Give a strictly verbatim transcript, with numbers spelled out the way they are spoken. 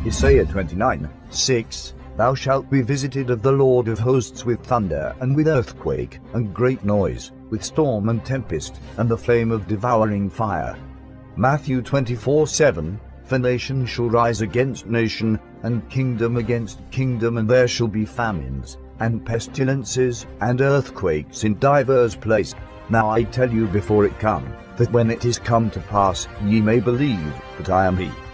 Isaiah twenty-nine, six, Thou shalt be visited of the Lord of hosts with thunder, and with earthquake, and great noise, with storm and tempest, and the flame of devouring fire. Matthew twenty-four, seven, For nation shall rise against nation, and kingdom against kingdom, and there shall be famines, and pestilences, and earthquakes in divers places. Now I tell you before it come, that when it is come to pass, ye may believe that I am he.